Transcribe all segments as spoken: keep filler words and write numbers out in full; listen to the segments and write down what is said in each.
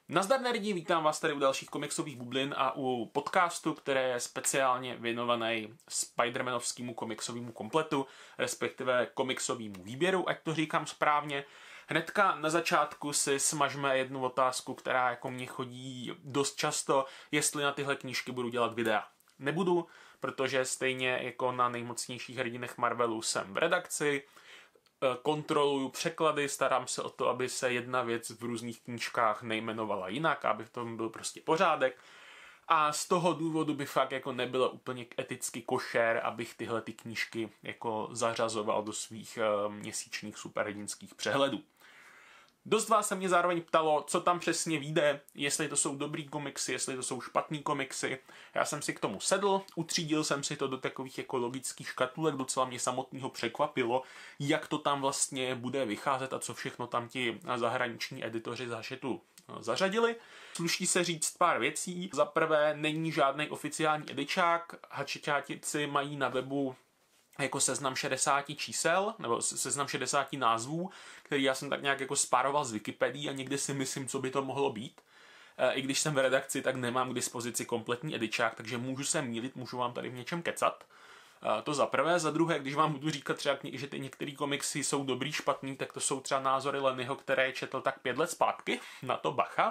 Nazdar nerdi, vítám vás tady u dalších komiksových bublin a u podcastu, které je speciálně věnovaný Spider-Manovskému komiksovému kompletu, respektive komiksovému výběru, ať to říkám správně. Hnedka na začátku si smažme jednu otázku, která jako mě chodí dost často, jestli na tyhle knížky budu dělat videa. Nebudu, protože stejně jako na nejmocnějších hrdinech Marvelu jsem v redakci, kontroluju překlady, starám se o to, aby se jedna věc v různých knížkách nejmenovala jinak, aby v tom byl prostě pořádek. A z toho důvodu by fakt jako nebylo úplně eticky košer, abych tyhle ty knížky jako zařazoval do svých uh, měsíčních superhrdinských přehledů. Dost vás se mě zároveň ptalo, co tam přesně vyjde, jestli to jsou dobrý komiksy, jestli to jsou špatný komiksy. Já jsem si k tomu sedl, utřídil jsem si to do takových jako logických škatulek, docela mě samotného překvapilo, jak to tam vlastně bude vycházet a co všechno tam ti zahraniční editoři zašitu zařadili. Sluší se říct pár věcí. Za prvé, není žádný oficiální edičák, hačeťátici mají na webu jako seznam šedesáti čísel, nebo seznam šedesáti názvů, který já jsem tak nějak jako spároval z Wikipedii a někde si myslím, co by to mohlo být. E, I když jsem v redakci, tak nemám k dispozici kompletní edičák, takže můžu se mýlit, můžu vám tady v něčem kecat. E, to za prvé. Za druhé, když vám budu říkat třeba, že ty některé komiksy jsou dobrý, špatný, tak to jsou třeba názory Lennyho, které četl tak pět let zpátky, na to bacha.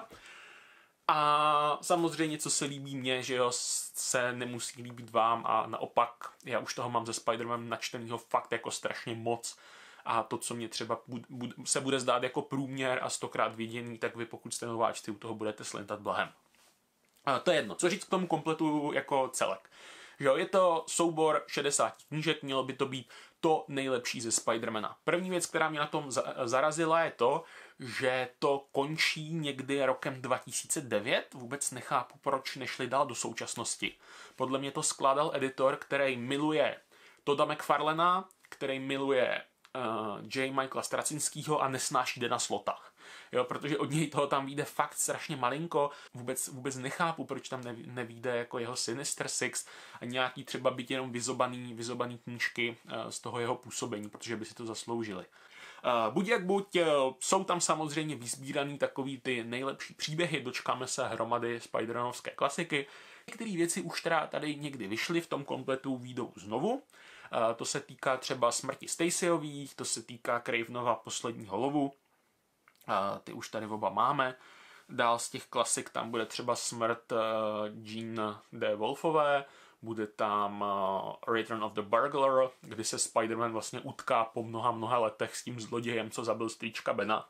A samozřejmě, co se líbí mně, že jo, se nemusí líbit vám a naopak, já už toho mám ze Spider-Man načtenýho fakt jako strašně moc a to, co mě třeba bud, bud, se bude zdát jako průměr a stokrát viděný, tak vy pokud jste nováčci, u toho budete slintat blahem. A to je jedno. Co říct k tomu kompletu jako celek? Že jo, je to soubor šedesáti knížek, mělo by to být to nejlepší ze Spidermana. První věc, která mě na tom zarazila, je to, že to končí někdy rokem dva tisíce devět. Vůbec nechápu, proč nešli dál do současnosti. Podle mě to skládal editor, který miluje Todda McFarlana, který miluje uh, J. Michaela Straczynského a nesnáší Dana Slotta. Jo, protože od něj toho tam vyjde fakt strašně malinko. Vůbec, vůbec nechápu, proč tam nevyjde jako jeho Sinister Six a nějaký třeba být jenom vyzobaný, vyzobaný knížky uh, z toho jeho působení, protože by si to zasloužili. Uh, buď jak buď, uh, jsou tam samozřejmě vyzbíraný takový ty nejlepší příběhy, dočkáme se hromady Spider-Manovské klasiky. Některé věci už teda tady někdy vyšly, v tom kompletu výjdou znovu. Uh, to se týká třeba smrti Stacyových, to se týká Cravenova posledního lovu. Uh, ty už tady oba máme. Dál z těch klasik tam bude třeba smrt uh, Jean D. Wolfové, bude tam uh, Return of the Burglar, kdy se Spider-Man vlastně utká po mnoha, mnoha letech s tím zlodějem, co zabil strýčka Bena.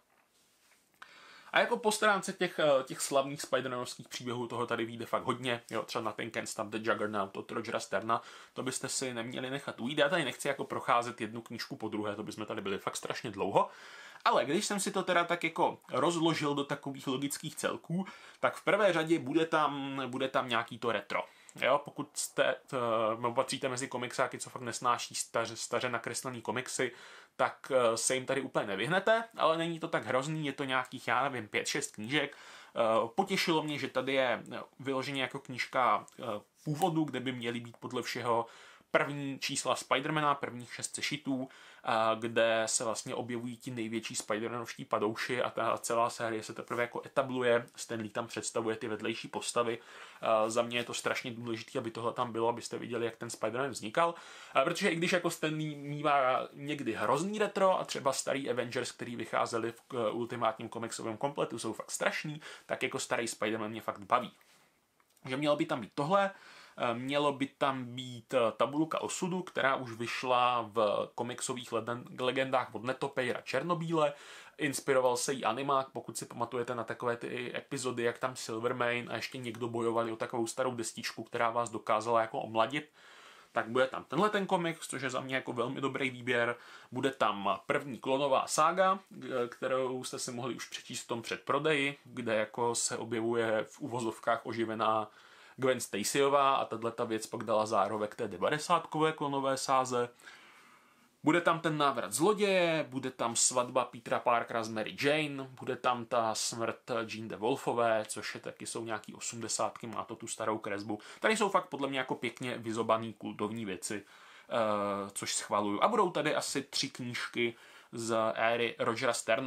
A jako po stránce těch, těch slavných Spider-Manovských příběhů toho tady vyjde fakt hodně. Jo, třeba na ten Can't Stop the Juggernaut od Rogera Sterna, to byste si neměli nechat ujít. Já tady nechci jako procházet jednu knížku po druhé, to bychom tady byli fakt strašně dlouho. Ale když jsem si to teda tak jako rozložil do takových logických celků, tak v prvé řadě bude tam, bude tam nějaký to retro. Jo, pokud jste, uh, patříte mezi komiksáky, co fakt nesnáší staře, staře nakreslený komiksy, tak uh, se jim tady úplně nevyhnete, ale není to tak hrozný, je to nějakých, já nevím, pět šest knížek. Uh, potěšilo mě, že tady je vyloženě jako knížka uh, původu, kde by měly být podle všeho první čísla Spidermana, prvních šest sešitů, kde se vlastně objevují ti největší Spidermanovští padouši a ta celá série se teprve jako etabluje. Stan Lee tam představuje ty vedlejší postavy. Za mě je to strašně důležité, aby tohle tam bylo, abyste viděli, jak ten Spider-Man vznikal. Protože i když jako Stan Lee mívá někdy hrozný retro a třeba starý Avengers, který vycházeli v ultimátním komiksovém kompletu, jsou fakt strašný, tak jako starý Spider-Man mě fakt baví. Že mělo by tam být tohle. Mělo by tam být tabulka osudu, která už vyšla v komiksových legendách od Netopejra Černobíle. Inspiroval se jí animák, pokud si pamatujete na takové ty epizody, jak tam Silvermane a ještě někdo bojovali o takovou starou destičku, která vás dokázala jako omladit. Tak bude tam tenhle ten komiks, což je za mě jako velmi dobrý výběr. Bude tam první klonová sága, kterou jste si mohli už přečíst v tom předprodeji, kde jako se objevuje v uvozovkách oživená Gwen Stacyová a tato věc pak dala zárovek té devadesátkové klonové sáze. Bude tam ten návrat zloděje, bude tam svatba Petera Parkera s Mary Jane, bude tam ta smrt Jean D. Wolfové, což je taky jsou nějaký osmdesátky, má to tu starou kresbu. Tady jsou fakt podle mě jako pěkně vyzobaný kultovní věci, což schvaluju. A budou tady asi tři knížky z éry Rogera Sterna,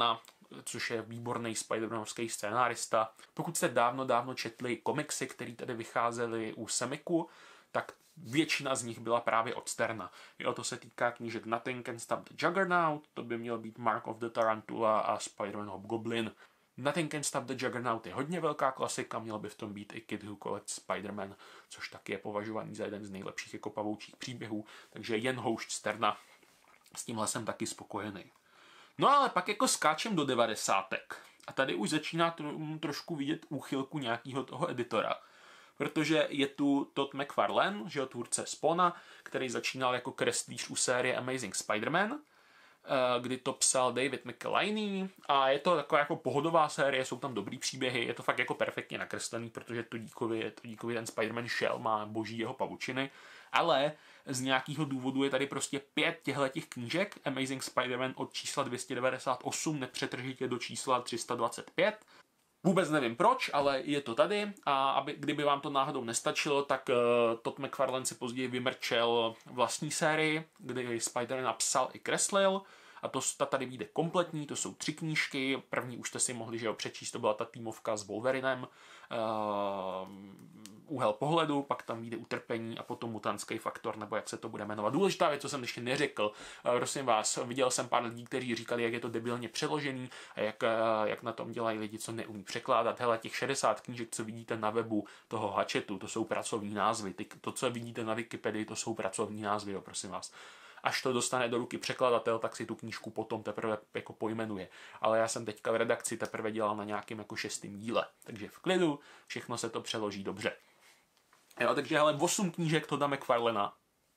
což je výborný Spider-Manovský scénárista. Pokud jste dávno, dávno četli komiksy, které tady vycházely u Semiku, tak většina z nich byla právě od Sterna. Jo, to se týká knížek Nothing Can Stop the Juggernaut, to by měl být Mark of the Tarantula a Spider-Man Hobgoblin. Nothing Can Stop the Juggernaut je hodně velká klasika, měl by v tom být i Kid Who Collects Spider-Man, což taky je považovaný za jeden z nejlepších jako pavoučích příběhů, takže jen houšť Sterna. S tímhle jsem taky spokojený. No ale pak jako skáčem do devadesátek. A tady už začíná tro- trošku vidět úchylku nějakého toho editora. Protože je tu Todd McFarlane, že jo, tvůrce Spawna, který začínal jako kreslíř u série Amazing Spider-Man, kdy to psal David McElhaney a je to taková jako pohodová série, jsou tam dobrý příběhy, je to fakt jako perfektně nakreslený, protože to díkovi, to díkovi ten Spider-Man šel, má boží jeho pavučiny, ale z nějakého důvodu je tady prostě pět těchto knížek Amazing Spider-Man od čísla dvě stě devadesát osm nepřetržitě do čísla tři sta dvacet pět. Vůbec nevím proč, ale je to tady a aby, kdyby vám to náhodou nestačilo, tak uh, Todd McFarlane si později vymrčel vlastní sérii, kdy Spider-Man napsal i kreslil a to ta tady vyjde kompletní, to jsou tři knížky, první už jste si mohli že jo, přečíst, to byla ta týmovka s Wolverinem, uh, úhel pohledu, pak tam vyjde utrpení a potom mutantský faktor, nebo jak se to bude jmenovat. Důležitá věc, co jsem ještě neřekl, uh, prosím vás, viděl jsem pár lidí, kteří říkali, jak je to debilně přeložený a jak, uh, jak na tom dělají lidi, co neumí překládat. Hele, těch šedesát knížek, co vidíte na webu toho Hatchetu, to jsou pracovní názvy, Ty, to, co vidíte na Wikipedii, to jsou pracovní názvy, jo, prosím vás. Až to dostane do ruky překladatel, tak si tu knížku potom teprve jako pojmenuje. Ale já jsem teďka v redakci teprve dělal na nějakém jako šestým díle. Takže v klidu, všechno se to přeloží dobře. Jo, takže hele, osm knížek Todda McFarlana.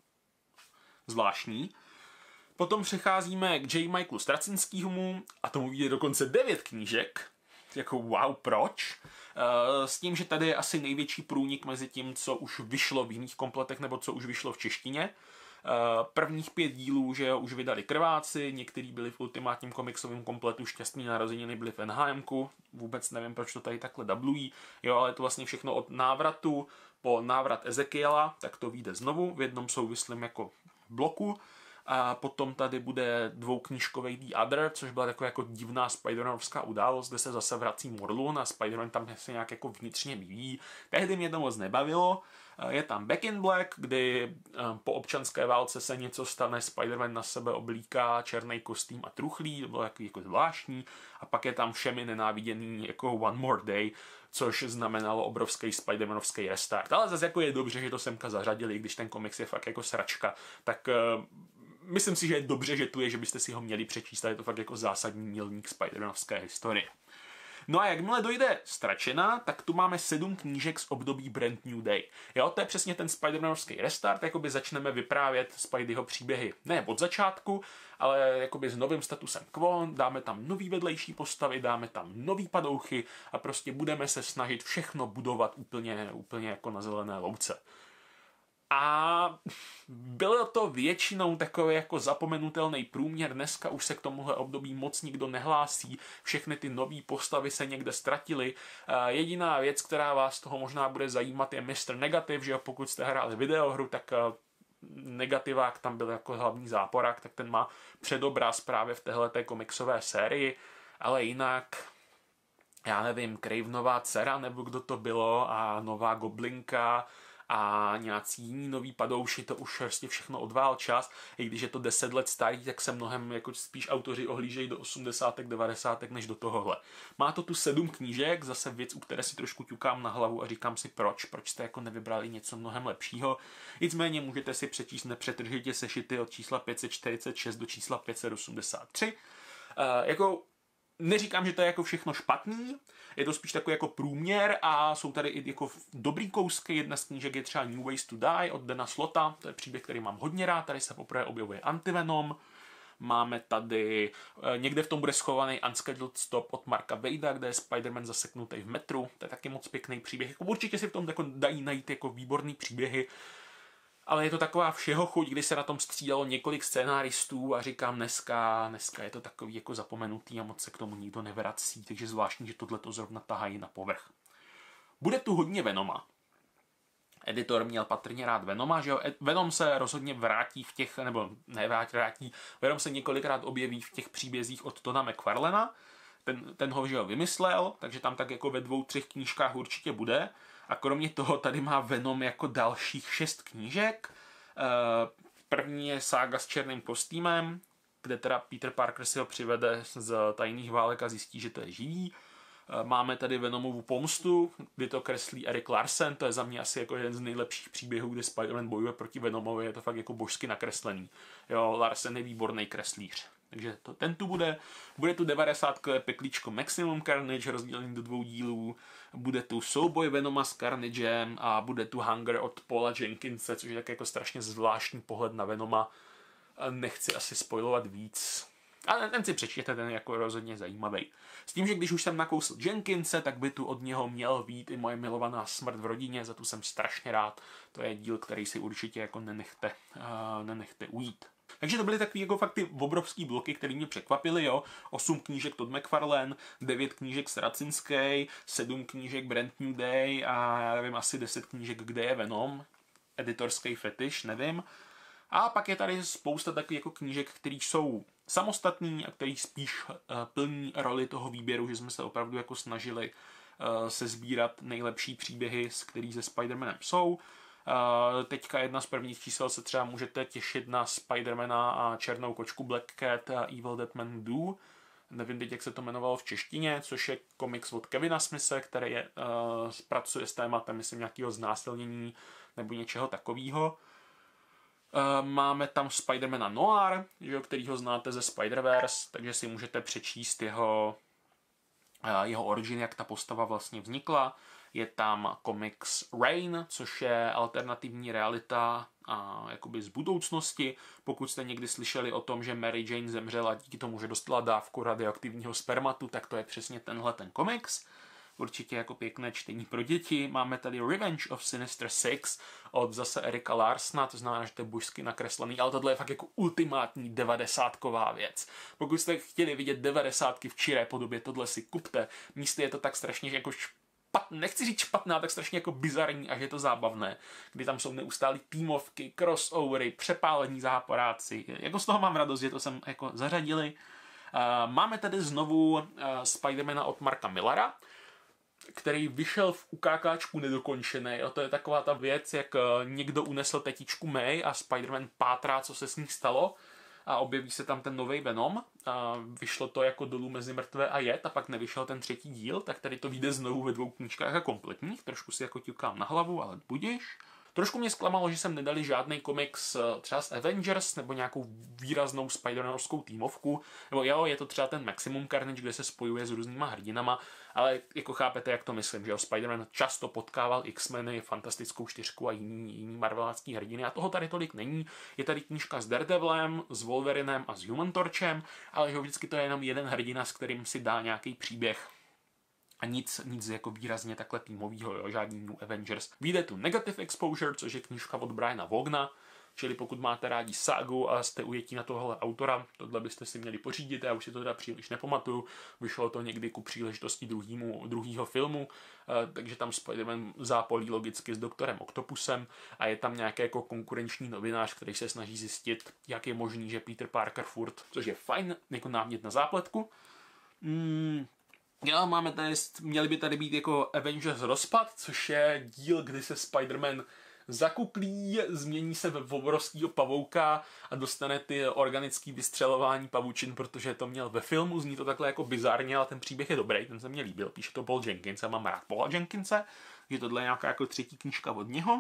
Zvláštní. Potom přecházíme k J. Michaelu Straczynskimu a tomu vyjde dokonce devět knížek. Jako wow, proč? S tím, že tady je asi největší průnik mezi tím, co už vyšlo v jiných kompletech nebo co už vyšlo v češtině. Prvních pět dílů, že jo, už vydali krváci, některý byli v ultimátním komiksovém kompletu, šťastný narozeniny byly v N H M ku, vůbec nevím, proč to tady takhle dublují, jo, ale to vlastně všechno od návratu po návrat Ezekiela, tak to vyjde znovu v jednom souvislém jako bloku. A potom tady bude dvouknížkový The Other, což byla taková jako divná Spider-Manovská událost, kde se zase vrací Morlun a Spider-Man tam se nějak jako vnitřně vyvíjí. Tehdy mě to moc nebavilo. Je tam Back in Black, kdy po občanské válce se něco stane, Spider-Man na sebe oblíká černý kostým a truchlí, to bylo takový jako zvláštní. A pak je tam všemi nenáviděný jako One More Day, což znamenalo obrovský Spider-Manovský restart. Ale zase jako je dobře, že to semka zařadili, když ten komiks je fakt jako sračka, tak myslím si, že je dobře, že tu je, že byste si ho měli přečíst, a je to fakt jako zásadní milník Spider-Manovské historie. No a jakmile dojde Stračena, tak tu máme sedm knížek z období Brand New Day. Jo, to je přesně ten Spider-Manovský restart, jakoby začneme vyprávět Spideyho příběhy ne od začátku, ale jakoby s novým statusem quo, dáme tam nový vedlejší postavy, dáme tam nový padouchy a prostě budeme se snažit všechno budovat úplně, úplně jako na zelené louce. A bylo to většinou takový jako zapomenutelný průměr, dneska už se k tomuhle období moc nikdo nehlásí, všechny ty nové postavy se někde ztratily. Jediná věc, která vás toho možná bude zajímat, je mister Negative, že jo, pokud jste hráli videohru, tak Negativák tam byl jako hlavní záporák, tak ten má předobraz právě v téhleté komiksové sérii, ale jinak já nevím, Cravenová dcera, nebo kdo to bylo, a nová Goblinka a nějací jiní noví padouši, to už vlastně všechno odvál čas. I když je to deset let starý, tak se mnohem jako spíš autoři ohlížejí do osmdesátek, devadesátek než do tohohle. Má to tu sedm knížek, zase věc, u které si trošku ťukám na hlavu a říkám si proč, proč jste jako nevybrali něco mnohem lepšího. Nicméně můžete si přečíst nepřetržitě sešity od čísla pět set čtyřicet šest do čísla pět set osmdesát tři. Uh, jako Neříkám, že to je jako všechno špatný, je to spíš takový jako průměr a jsou tady i jako dobrý kousky. Jedna z knížek je třeba New Ways to Die od Dana Slotta, to je příběh, který mám hodně rád, tady se poprvé objevuje Antivenom. Máme tady, někde v tom bude schovaný Unscheduled Stop od Marka Wada, kde je Spider-Man zaseknutý v metru, to je taky moc pěkný příběh. Jako určitě si v tom jako dají najít jako výborný příběhy, ale je to taková všeho chuť, kdy se na tom střídalo několik scénáristů a říkám dneska, dneska je to takový jako zapomenutý a moc se k tomu nikdo nevrací, takže zvláštní, že tohle to zrovna tahají na povrch. Bude tu hodně Venoma. Editor měl patrně rád Venoma, že jo? Venom se rozhodně vrátí v těch, nebo nevrátí, vrátí, Venom se několikrát objeví v těch příbězích od Todda McFarlana, ten, ten ho, že ho vymyslel, takže tam tak jako ve dvou, třech knížkách určitě bude. A kromě toho tady má Venom jako dalších šest knížek. První je sága s černým kostýmem, kde teda Peter Parker si ho přivede z tajných válek a zjistí, že to je živý. Máme tady Venomovu pomstu, kdy to kreslí Erik Larsen, to je za mě asi jako jeden z nejlepších příběhů, kdy Spider-Man bojuje proti Venomovi, je to fakt jako božsky nakreslený. Jo, Larsen je výborný kreslíř. Takže to, ten tu bude. Bude tu devadesátkové peklíčko Maximum Carnage rozdělený do dvou dílů. Bude tu souboj Venoma s Carnagem a bude tu Hunger od Paula Jenkinse, což je tak jako strašně zvláštní pohled na Venoma. Nechci asi spoilovat víc. Ale ten si přečtěte, ten je jako rozhodně zajímavý. S tím, že když už jsem nakousl Jenkinse, tak by tu od něho měl být i moje milovaná Smrt v rodině, za tu jsem strašně rád. To je díl, který si určitě jako nenechte, uh, nenechte ujít. Takže to byly takový jako fakt ty obrovský bloky, které mě překvapily, jo. Osm knížek Todd McFarlane, devět knížek Straczynski, sedm knížek Brand New Day a já nevím, asi deset knížek Kde je Venom, editorský fetiš, nevím. A pak je tady spousta takových jako knížek, které jsou samostatný a který spíš uh, plní roli toho výběru, že jsme se opravdu jako snažili uh, sesbírat nejlepší příběhy, z kterých se Spider-Manem jsou. Uh, teďka jedna z prvních čísel se třeba můžete těšit na Spider-Mana a černou kočku Black Cat a Evil Dead Man Do. Nevím teď, jak se to jmenovalo v češtině, což je komiks od Kevina Smithe, který je, uh, pracuje s tématem, myslím, nějakého znásilnění nebo něčeho takového. Uh, máme tam Spider-Mana Noir, že, kterýho znáte ze Spider-Verse, takže si můžete přečíst jeho, uh, jeho origin, jak ta postava vlastně vznikla. Je tam komiks Rain, což je alternativní realita a jakoby z budoucnosti. Pokud jste někdy slyšeli o tom, že Mary Jane zemřela díky tomu, že dostala dávku radioaktivního spermatu, tak to je přesně tenhle ten komiks. Určitě jako pěkné čtení pro děti. Máme tady Revenge of Sinister Six od zase Erika Larsna, to znamená, že to je božsky nakreslený, ale tohle je fakt jako ultimátní devadesátková věc. Pokud jste chtěli vidět devadesátky v čiré podobě, tohle si kupte. Místy je to tak strašně jako špat, nechci říct špatná, tak strašně jako bizarní, až je to zábavné, kdy tam jsou neustálý týmovky, crossovery, přepálení záporáci. Jako z toho mám radost, že to sem jako zařadili. Uh, máme tady znovu uh, Spidermana od Marka Millara, který vyšel v ukákáčku nedokončený. A to je taková ta věc, jak někdo unesl tetičku May a Spider-Man pátrá, co se s ní stalo. A objeví se tam ten nový Venom. A vyšlo to jako Dolů mezi mrtvé a jed a pak nevyšel ten třetí díl, tak tady to vyjde znovu ve dvou knížkách a kompletních. Trošku si jako ťukám na hlavu, ale budiš. Trošku mě zklamalo, že jsem nedali žádný komiks třeba z Avengers nebo nějakou výraznou Spider-Manovskou týmovku. Nebo jo, je to třeba ten Maximum Carnage, kde se spojuje s různýma hrdinama, ale jako chápete, jak to myslím, že jo, Spider-Man často potkával X-meny, Fantastickou čtyřku a jiný, jiný marvelácký hrdiny a toho tady tolik není. Je tady knížka s Daredevilem, s Wolverinem a s Human Torchem, ale že vždycky to je jenom jeden hrdina, s kterým si dá nějaký příběh. A nic, nic jako výrazně takhle týmovýho, jo, žádný New Avengers. Vyjde tu Negative Exposure, což je knížka od Briana Vogna, čili pokud máte rádi ságu a jste ujetí na tohle autora, tohle byste si měli pořídit, já už si to teda příliš nepamatuju, vyšlo to někdy ku příležitosti druhýmu, druhýho filmu, takže tam Spider-Man zápolí logicky s doktorem Octopusem a je tam nějaký jako konkurenční novinář, který se snaží zjistit, jak je možný, že Peter Parker furt, což je fajn, jako námět na zápletku. Hmm. Jo, máme tady, měli by tady být jako Avengers rozpad, což je díl, kdy se Spider-Man zakuklí, změní se v obrovskýho pavouka a dostane ty organický vystřelování pavučin, protože to měl ve filmu, zní to takhle jako bizarně, ale ten příběh je dobrý, ten se mně líbil, píše to Paul Jenkins, já mám rád Paula Jenkinse, že tohle je nějaká jako třetí knížka od něho.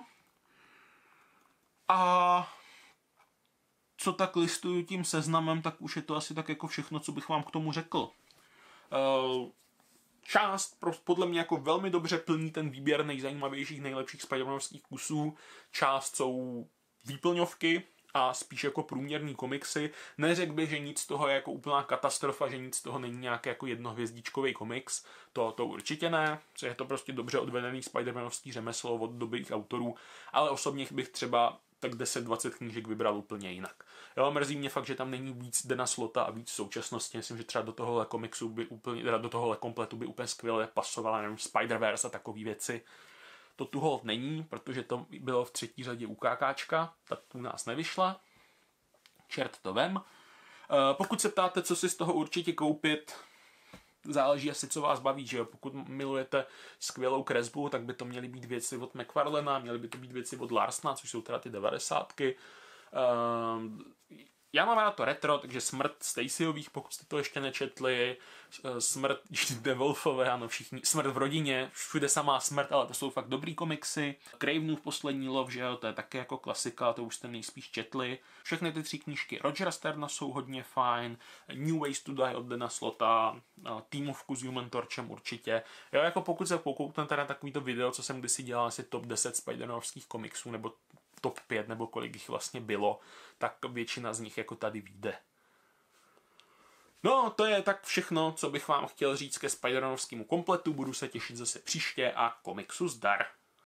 A co tak listuju tím seznamem, tak už je to asi tak jako všechno, co bych vám k tomu řekl. Uh, Část podle mě jako velmi dobře plní ten výběr nejzajímavějších, nejlepších Spider-Manovských kusů. Část jsou výplňovky a spíš jako průměrný komiksy. Neřekl bych, že nic z toho je jako úplná katastrofa, že nic z toho není nějaký jako jednohvězdičkový komiks. To, to určitě ne. Je to prostě dobře odvedený Spider-Manovský řemeslo od dobrých autorů. Ale osobně bych třeba tak deset dvacet knížek vybral úplně jinak. Jo, mrzí mě fakt, že tam není víc Dana Slota a víc současnosti. Myslím, že třeba do tohohle komiksu by úplně, do tohohle kompletu by úplně skvěle pasovala nevím, Spider-Verse a takové věci. To tu hold není, protože to bylo v třetí řadě u kákáčka, tak tu nás nevyšla. Čert to vem. Pokud se ptáte, co si z toho určitě koupit, záleží asi, co vás baví, že jo. Pokud milujete skvělou kresbu, tak by to měly být věci od McFarlana, měly by to být věci od Larsna, což jsou teda ty devadesátky. Um, Já mám rád to retro, takže Smrt Stacyových, pokud jste to ještě nečetli, Smrt DeWolfové, ano, všichni, Smrt v rodině, všude samá smrt, ale to jsou fakt dobrý komiksy. Cravenův poslední lov, že jo, to je taky jako klasika, to už jste nejspíš četli. Všechny ty tři knížky Rogera Sterna jsou hodně fajn, New Ways to Die od Dana Slotta, týmovku s Human Torchem určitě. Jo, jako pokud se pokouknete na takovýto video, co jsem kdysi dělal, asi top deset Spider-Manovských komiksů, nebo top pět, nebo kolik jich vlastně bylo, tak většina z nich jako tady vyjde. No, to je tak všechno, co bych vám chtěl říct ke Spider-Manovskému kompletu. Budu se těšit zase příště a komiksu zdar.